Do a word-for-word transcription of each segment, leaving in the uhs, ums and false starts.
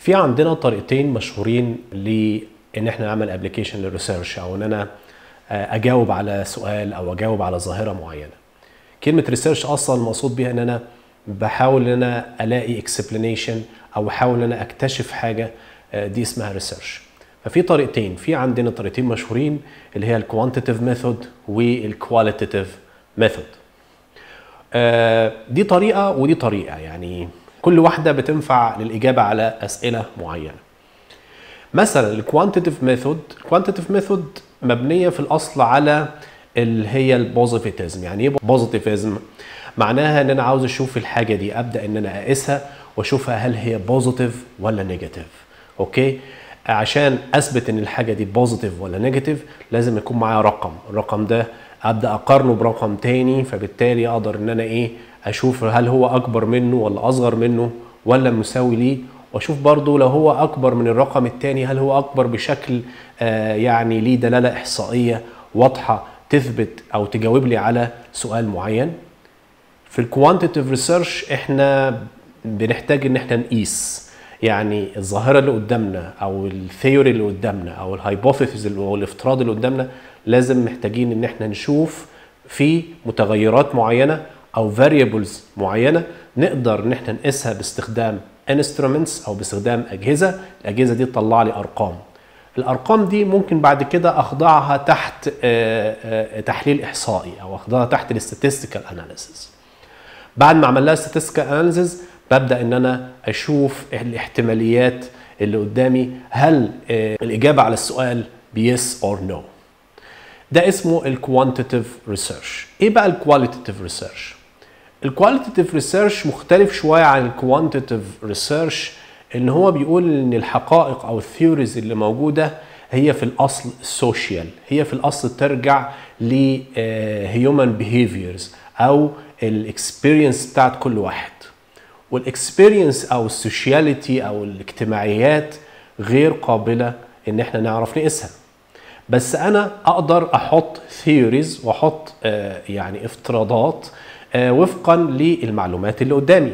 في عندنا طريقتين مشهورين لان احنا نعمل ابلكيشن للريسيرش، او ان انا اجاوب على سؤال او اجاوب على ظاهره معينه. كلمه ريسيرش اصلا المقصود بيها ان انا بحاول ان انا الاقي اكسبلانيشن او بحاول ان انا اكتشف حاجه، دي اسمها ريسيرش. ففي طريقتين، في عندنا طريقتين مشهورين اللي هي الكوانتيتيف ميثود والكواليتيف ميثود. دي طريقه ودي طريقه، يعني كل واحده بتنفع للاجابه على اسئله معينه. مثلا الكوانتيتيف ميثود، الكوانتيتيف ميثود مبنيه في الاصل على اللي هي البوزيتيفيزم. يعني ايه بوزيتيفيزم؟ معناها ان انا عاوز اشوف الحاجه دي، ابدا ان انا اقيسها واشوفها هل هي بوزيتيف ولا نيجاتيف. اوكي، عشان اثبت ان الحاجه دي بوزيتيف ولا نيجاتيف لازم يكون معايا رقم، الرقم ده ابدا اقارنه برقم تاني، فبالتالي اقدر ان انا ايه اشوف هل هو اكبر منه ولا اصغر منه ولا مساوي ليه، واشوف برضو لو هو اكبر من الرقم التاني هل هو اكبر بشكل آه يعني ليه دلاله احصائيه واضحه تثبت او تجاوب لي على سؤال معين. في الكوانتيتيف ريسيرش احنا بنحتاج ان احنا نقيس، يعني الظاهره اللي قدامنا او الثيوري اللي قدامنا او الهايبوثيسيس او الافتراض اللي قدامنا لازم محتاجين ان احنا نشوف في متغيرات معينه او فاريبلز معينه نقدر ان احنا نقيسها باستخدام انسترومنتس او باستخدام اجهزه، الاجهزه دي تطلع لي ارقام. الارقام دي ممكن بعد كده اخضعها تحت تحليل احصائي او اخضعها تحت الاستاتستيكال اناليسيس. بعد ما عمل لها statistical analysis ببدا ان انا اشوف الاحتماليات اللي قدامي، هل الاجابه على السؤال بيس اور نو. ده اسمه الكوانتيتيف ريسيرش. ايه بقى الكواليتيف ريسيرش؟ الكواليتيف ريسيرش مختلف شويه عن الكوانتيتيف ريسيرش، ان هو بيقول ان الحقائق او الثيوريز اللي موجوده هي في الاصل سوشيال، هي في الاصل ترجع ل هيومن بيهيفيرز او الاكسبيرينس بتاعت كل واحد. والاكسبيرينس او السوشياليتي او الاجتماعيات غير قابله ان احنا نعرف نقيسها، بس انا اقدر احط ثيوريز واحط آه يعني افتراضات آه وفقا للمعلومات اللي قدامي.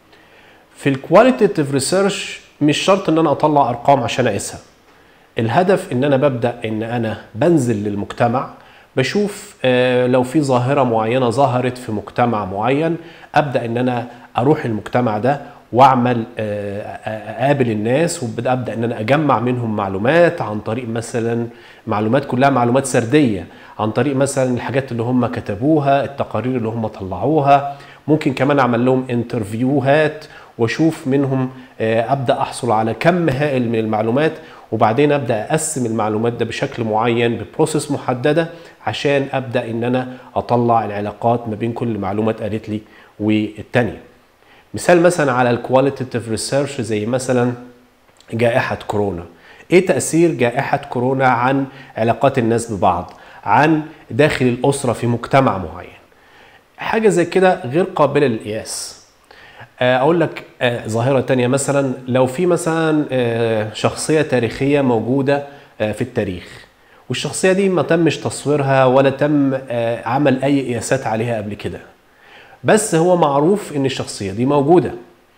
في الكواليتيف ريسيرش مش شرط ان انا اطلع ارقام عشان اقيسها، الهدف ان انا ببدا ان انا بنزل للمجتمع، بشوف آه لو في ظاهره معينه ظهرت في مجتمع معين، ابدا ان انا اروح المجتمع ده واعمل آه اقابل الناس وابدا ان انا اجمع منهم معلومات عن طريق مثلا معلومات كلها معلومات سرديه، عن طريق مثلا الحاجات اللي هم كتبوها، التقارير اللي هم طلعوها، ممكن كمان اعمل لهم انترفيوهات واشوف منهم آه ابدا احصل على كم هائل من المعلومات، وبعدين ابدا اقسم المعلومات ده بشكل معين ببروسيس محدده عشان ابدا ان انا اطلع العلاقات ما بين كل معلومه اتقالت لي والتانيه. مثال مثلا على الكواليتيف ريسيرش زي مثلا جائحه كورونا. ايه تاثير جائحه كورونا عن علاقات الناس ببعض، عن داخل الاسره في مجتمع معين؟ حاجه زي كده غير قابله للقياس. اقول لك ظاهره تانية، مثلا لو في مثلا شخصيه تاريخيه موجوده في التاريخ والشخصيه دي ما تمش تصويرها ولا تم عمل اي قياسات عليها قبل كده، بس هو معروف ان الشخصيه دي موجوده.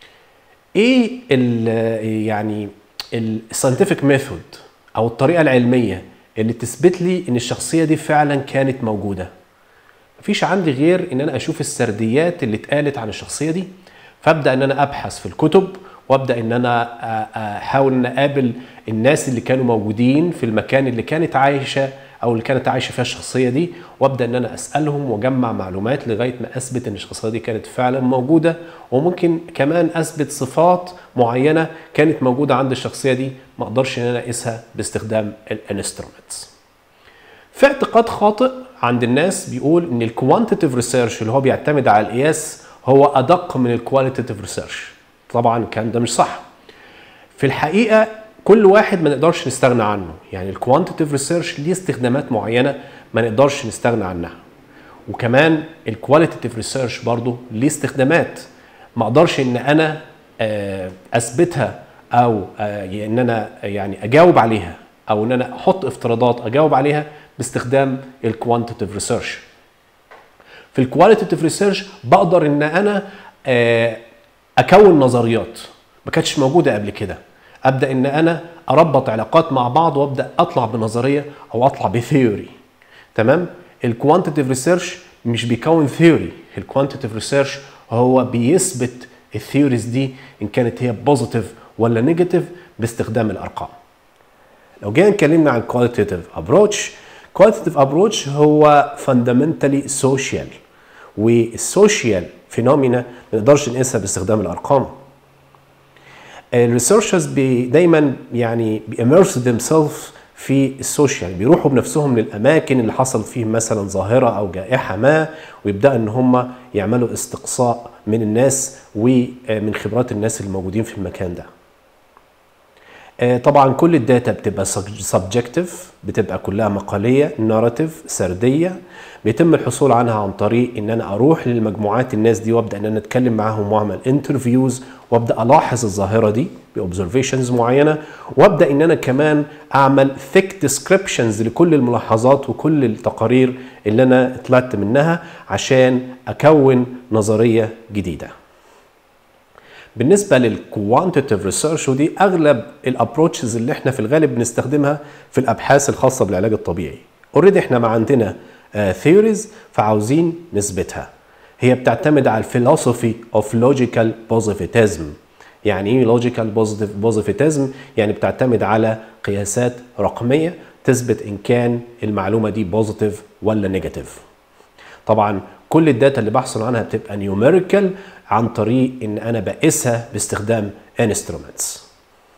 ايه ال يعني الساينتفك ميثود او الطريقه العلميه اللي تثبت لي ان الشخصيه دي فعلا كانت موجوده؟ مفيش عندي غير ان انا اشوف السرديات اللي اتقالت عن الشخصيه دي، فابدا ان انا ابحث في الكتب وابدا ان انا احاول ان اقابل الناس اللي كانوا موجودين في المكان اللي كانت عايشه او اللي كانت عايشه فيها الشخصيه دي، وابدا ان انا اسالهم واجمع معلومات لغايه ما اثبت ان الشخصيه دي كانت فعلا موجوده، وممكن كمان اثبت صفات معينه كانت موجوده عند الشخصيه دي ما اقدرش ان انا اقيسها باستخدام الانسترومنتس. في اعتقاد خاطئ عند الناس بيقول ان الكوانتيتيف ريسيرش اللي هو بيعتمد على القياس هو ادق من الكواليتيف ريسيرش. طبعا الكلام ده مش صح. في الحقيقه كل واحد ما نقدرش نستغنى عنه، يعني الكوانتيتيف ريسيرش ليه استخدامات معينه ما نقدرش نستغنى عنها، وكمان الكواليتيف ريسيرش برضه ليه استخدامات ما اقدرش ان انا اثبتها او ان انا يعني اجاوب عليها او ان انا احط افتراضات اجاوب عليها باستخدام الكوانتيتيف ريسيرش. في الكواليتيف ريسيرش بقدر ان انا اكون نظريات ما كانتش موجوده قبل كده، ابدا ان انا اربط علاقات مع بعض وابدا اطلع بنظريه او اطلع بثيوري. تمام. الكوانتيتيف ريسيرش مش بيكون ثيوري، الكوانتيتيف ريسيرش هو بيثبت الثيوريز دي ان كانت هي بوزيتيف ولا نيجاتيف باستخدام الارقام. لو جينا اتكلمنا عن كواليتيتيف ابروتش، كواليتيتيف ابروتش هو فاندامنتالي سوشيال، والسوشيال فينومينا ما نقدرش نقيسها باستخدام الارقام. الريسيرشرز دايما يعني بيمرس themselves في السوشيال، بيروحوا بنفسهم للاماكن اللي حصل فيهم مثلا ظاهره او جائحه ما، ويبداوا ان هم يعملوا استقصاء من الناس ومن خبرات الناس اللي موجودين في المكان ده. طبعا كل الداتا بتبقى سبجكتيف، بتبقى كلها مقاليه، ناراتيف، سرديه، بيتم الحصول عنها عن طريق ان انا اروح للمجموعات الناس دي وابدا ان انا اتكلم معاهم واعمل انترفيوز وابدا الاحظ الظاهره دي باوبزرفيشنز معينه، وابدا ان انا كمان اعمل ثيك ديسكريبشنز لكل الملاحظات وكل التقارير اللي انا طلعت منها عشان اكون نظريه جديده. بالنسبه للكوانتيتيف ريسيرش، ودي اغلب الابروتشز اللي احنا في الغالب بنستخدمها في الابحاث الخاصه بالعلاج الطبيعي. اوريدي احنا ما عندنا ثيوريز فعاوزين نثبتها. هي بتعتمد على الفلسفي اوف لوجيكال بوزيتيفيزم. يعني ايه لوجيكال بوزيتيفيزم؟ يعني بتعتمد على قياسات رقميه تثبت ان كان المعلومه دي بوزيتيف ولا نيجاتيف. طبعا كل الداتا اللي بحصل عنها بتبقى نيوميريكال عن طريق ان انا بقيسها باستخدام انسترومنتس.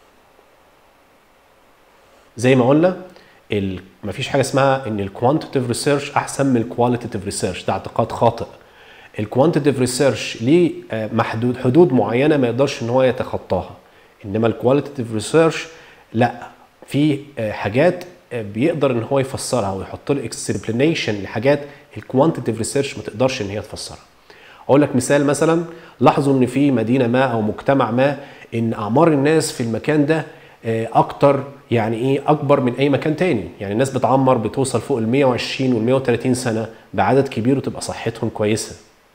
زي ما قلنا مفيش حاجه اسمها ان الكوانتيتيف ريسيرش احسن من الكواليتيف ريسيرش، ده اعتقاد خاطئ. الكوانتيتيف ريسيرش ليه محدود حدود معينه ما يقدرش ان هو يتخطاها، انما الكواليتيف ريسيرش لا، في حاجات بيقدر ان هو يفسرها ويحط له اكسبلانيشن لحاجات الكوانتيتيف ريسيرش ما تقدرش ان هي تفسرها. اقول لك مثال، مثلا لاحظوا ان في مدينه ما او مجتمع ما ان اعمار الناس في المكان ده اكتر، يعني ايه، اكبر من اي مكان تاني، يعني الناس بتعمر بتوصل فوق ال مية وعشرين وال مية وتلاتين سنه بعدد كبير وتبقى صحتهم كويسه.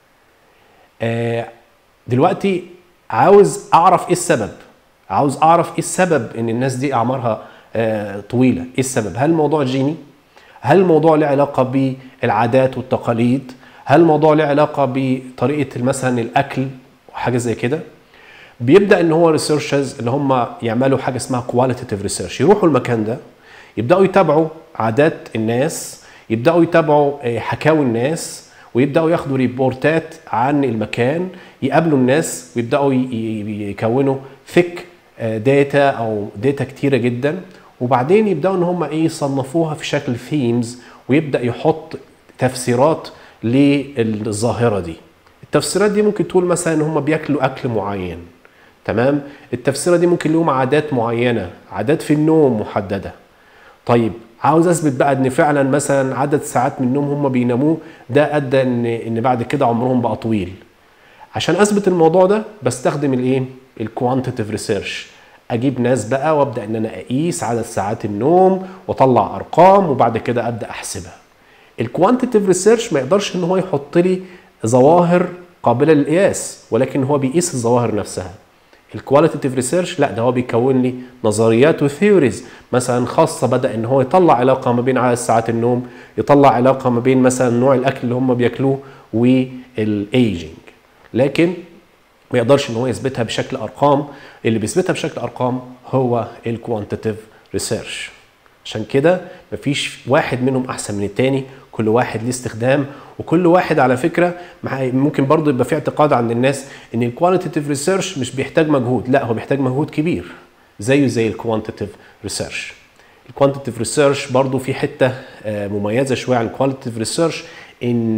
دلوقتي عاوز اعرف ايه السبب، عاوز اعرف ايه السبب ان الناس دي اعمارها طويله، ايه السبب؟ هل الموضوع جيني؟ هل الموضوع له علاقه بالعادات والتقاليد؟ هل الموضوع له علاقه بطريقه مثلا الاكل وحاجه زي كده؟ بيبدا ان هو ريسيرشرز اللي هم يعملوا حاجه اسمها كواليتيف ريسيرش، يروحوا المكان ده يبداوا يتابعوا عادات الناس، يبداوا يتابعوا حكاوي الناس، ويبداوا ياخدوا ريبورتات عن المكان، يقابلوا الناس ويبداوا يكونوا ثيك داتا او داتا كتيره جدا، وبعدين يبداوا ان هم ايه يصنفوها في شكل ثيمز، ويبدا يحط تفسيرات للظاهره دي. التفسيرات دي ممكن تقول مثلا ان هم بياكلوا اكل معين، تمام؟ التفسيره دي ممكن لهم عادات معينه، عادات في النوم محدده. طيب عاوز اثبت بقى ان فعلا مثلا عدد ساعات من النوم هم بيناموه ده ادى ان ان بعد كده عمرهم بقى طويل. عشان اثبت الموضوع ده بستخدم الايه؟ الكوانتيتيف ريسيرش. اجيب ناس بقى وابدا ان انا اقيس عدد ساعات النوم واطلع ارقام وبعد كده ابدا احسبها. الكوانتيتيف ريسيرش ما يقدرش ان هو يحط لي ظواهر قابله للقياس، ولكن هو بيقيس الظواهر نفسها. الكواليتيف ريسيرش لا، ده هو بيكون لي نظريات وثيوريز مثلا خاصه، بدا ان هو يطلع علاقه ما بين عدد ساعات النوم، يطلع علاقه ما بين مثلا نوع الاكل اللي هم بياكلوه والايجنج، لكن ما يقدرش ان هو يثبتها بشكل ارقام. اللي بيثبتها بشكل ارقام هو الكوانتيتيف ريسيرش. عشان كده مفيش واحد منهم احسن من التاني، كل واحد ليه استخدام، وكل واحد على فكره ممكن برضه يبقى في اعتقاد عند الناس ان الكواليتيف ريسيرش مش بيحتاج مجهود، لا هو بيحتاج مجهود كبير زيه زي الكوانتيتيف ريسيرش. الكوانتيتيف ريسيرش برضه في حته مميزه شويه عن الكواليتيف ريسيرش، ان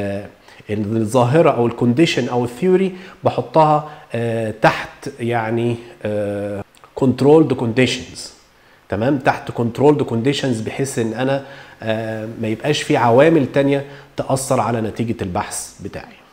الظاهره او الكونديشن او الثيوري بحطها تحت يعني كنترولد كونديشنز، تمام؟ تحت كنترولد كونديشنز، بحيث ان انا ما يبقاش في عوامل تانية تأثر على نتيجة البحث بتاعي.